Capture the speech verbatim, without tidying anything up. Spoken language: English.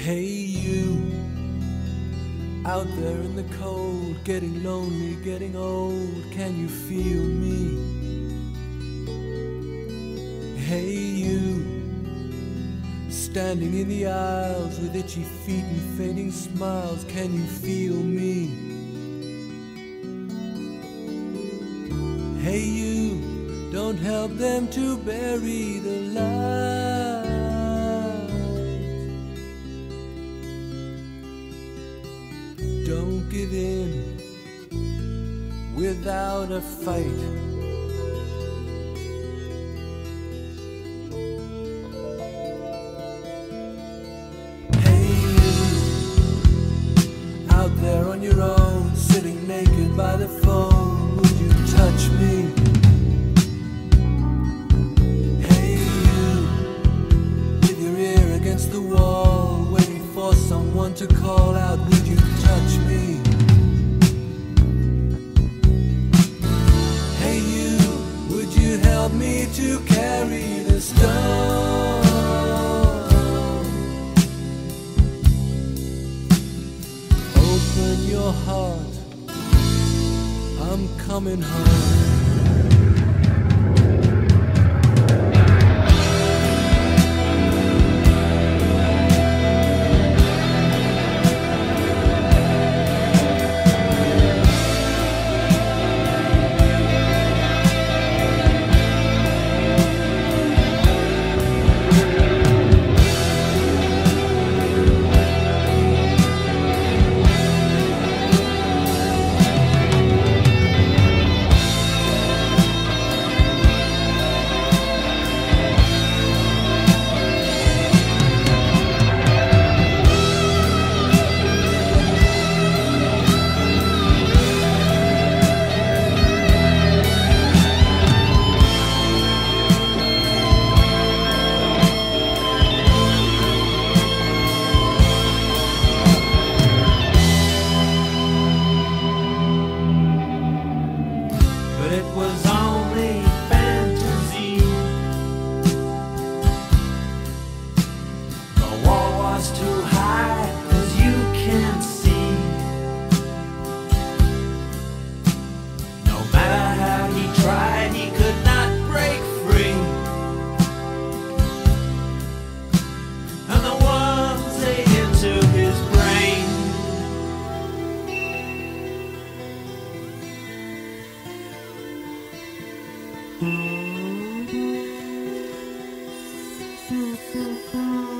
Hey you, out there in the cold, getting lonely, getting old, can you feel me? Hey you, standing in the aisles with itchy feet and fading smiles, can you feel me? Hey you, don't help them to bury the light. Don't give in without a fight. Hey you, out there on your own, sitting naked by the phone, would you touch me? Hey you, with your ear against the wall, waiting for someone to call out, would you touch me? Hey you, would you help me to carry the stone? Open your heart, I'm coming home. It was only fantasy. The wall was too high, as you can see. No matter how he tried, he could not break free. And the worms ate into his brain. Thank you.